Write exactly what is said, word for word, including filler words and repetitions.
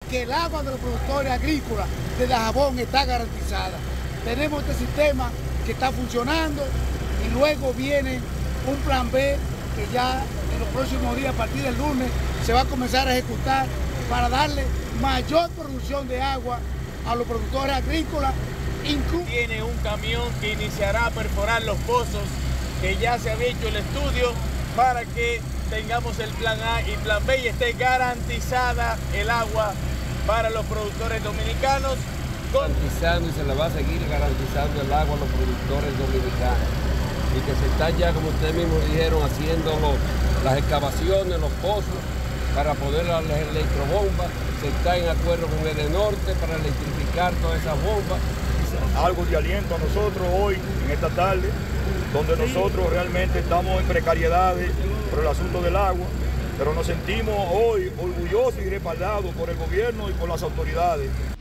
que el agua de los productores agrícolas de Dajabón está garantizada. Tenemos este sistema que está funcionando y luego viene un plan B que ya en los próximos días, a partir del lunes, se va a comenzar a ejecutar para darle mayor producción de agua a los productores agrícolas. Tiene un camión que iniciará a perforar los pozos, que ya se había hecho el estudio para que tengamos el plan A y plan B y esté garantizada el agua para los productores dominicanos. Garantizando y se le va a seguir garantizando el agua a los productores dominicanos. Y que se están ya, como ustedes mismos dijeron, haciendo los, las excavaciones, los pozos, para poder las electrobombas. Se está en acuerdo con el Edenorte para electrificar todas esas bombas. Algo de aliento a nosotros hoy, en esta tarde, donde nosotros realmente estamos en precariedades por el asunto del agua, pero nos sentimos hoy orgullosos y respaldados por el gobierno y por las autoridades.